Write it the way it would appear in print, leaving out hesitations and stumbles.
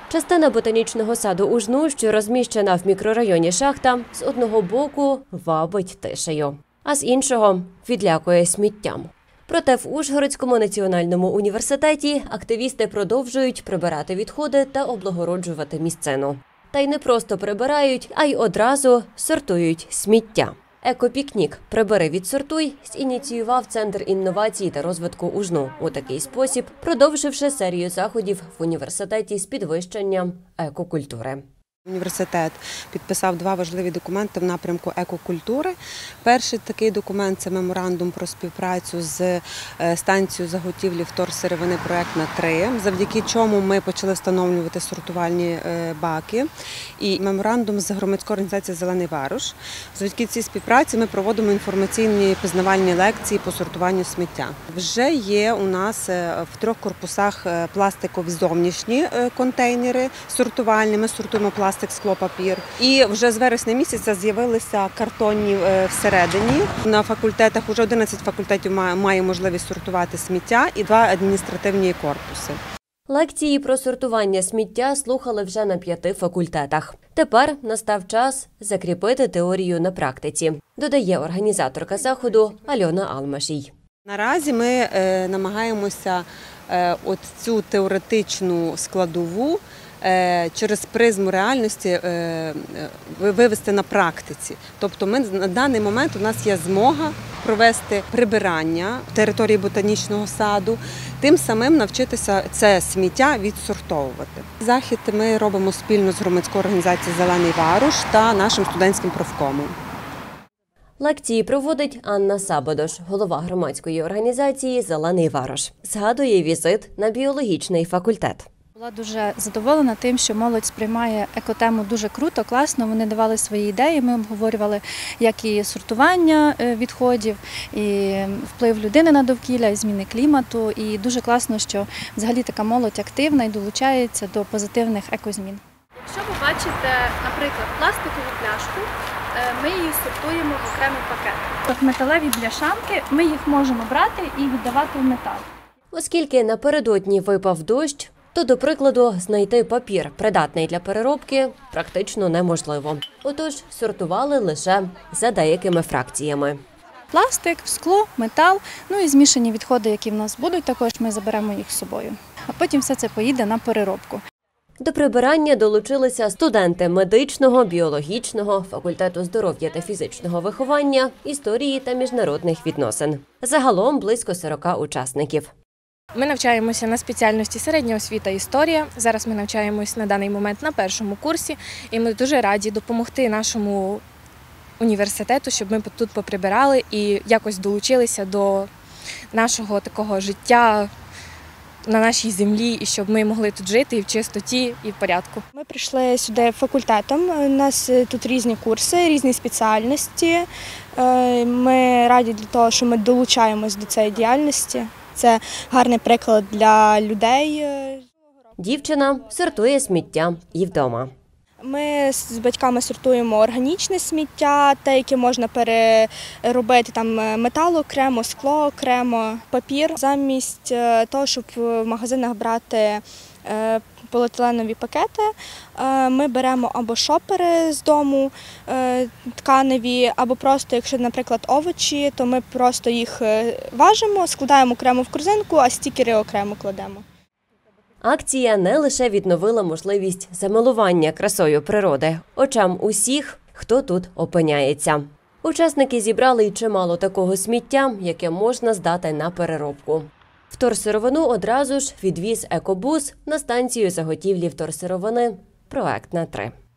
Частина ботанічного саду Ужну, що розміщена в мікрорайоні Шахта, з одного боку вабить тишею, а з іншого відлякує сміттям. Проте в Ужгородському національному університеті активісти продовжують прибирати відходи та облагороджувати місцину. Та й не просто прибирають, а й одразу сортують сміття. Екопікнік «Прибери, відсортуй» зініціював Центр інновацій та розвитку Ужну у такий спосіб, продовживши серію заходів в університеті з підвищенням екокультури. Університет підписав два важливі документи в напрямку екокультури. Перший такий документ – це меморандум про співпрацю з станцією заготівлі вторсировини «Проектна 3», завдяки чому ми почали встановлювати сортувальні баки. І меморандум з громадською організацією «Зелений Варуш». Завдяки цій співпраці ми проводимо інформаційні пізнавальні лекції по сортуванню сміття. Вже є у нас в 3 корпусах пластикові зовнішні контейнери сортувальні. Ми сортуємо пластик, скло, папір. І вже з вересня місяця з'явилися картонні всередині. На факультетах, уже 11 факультетів має можливість сортувати сміття і 2 адміністративні корпуси. Лекції про сортування сміття слухали вже на 5 факультетах. Тепер настав час закріпити теорію на практиці, додає організаторка заходу Альона Алмашій. Наразі ми намагаємося цю теоретичну складову через призму реальності вивести на практиці. Тобто на даний момент у нас є змога провести прибирання території ботанічного саду, тим самим навчитися це сміття відсортовувати. Захід ми робимо спільно з громадською організацією «Зелений Варуш» та нашим студентським профкомом. Лекції проводить Анна Сабодош, голова громадської організації «Зелений Варуш». Згадує візит на біологічний факультет. Була дуже задоволена тим, що молодь сприймає екотему дуже круто, класно. Вони давали свої ідеї, ми обговорювали як і сортування відходів, і вплив людини на довкілля, і зміни клімату. І дуже класно, що взагалі така молодь активна і долучається до позитивних екозмін. Якщо ви бачите, наприклад, пластикову пляшку, ми її сортуємо в окремий пакет. Металеві бляшанки, ми їх можемо брати і віддавати в метал. Оскільки напередодні випав дощ, то, до прикладу, знайти папір, придатний для переробки, практично неможливо. Отож, сортували лише за деякими фракціями. Пластик, скло, метал, ну і змішані відходи, які в нас будуть, також ми заберемо їх з собою. А потім все це поїде на переробку. До прибирання долучилися студенти медичного, біологічного, факультету здоров'я та фізичного виховання, історії та міжнародних відносин. Загалом близько 40 учасників. Ми навчаємося на спеціальності середня освіта історія. Зараз ми навчаємося на даний момент на 1-му курсі. І ми дуже раді допомогти нашому університету, щоб ми тут поприбирали і якось долучилися до нашого такого життя на нашій землі, і щоб ми могли тут жити і в чистоті, і в порядку. Ми прийшли сюди факультетом, у нас тут різні курси, різні спеціальності. Ми раді для того, що ми долучаємось до цієї діяльності. Це гарний приклад для людей. Дівчина сортує сміття і вдома. Ми з батьками сортуємо органічне сміття, те, яке можна переробити, там метал окремо, скло окремо, папір. Замість того, щоб в магазинах брати поліетиленові пакети, ми беремо або шопери з дому тканеві, або просто, якщо, наприклад, овочі, то ми просто їх важимо, складаємо окремо в корзинку, а стікери окремо кладемо. Акція не лише відновила можливість замилування красою природи очам усіх, хто тут опиняється. Учасники зібрали й чимало такого сміття, яке можна здати на переробку. Вторсировину одразу ж відвіз екобус на станцію заготівлі вторсировини «Проектна 3».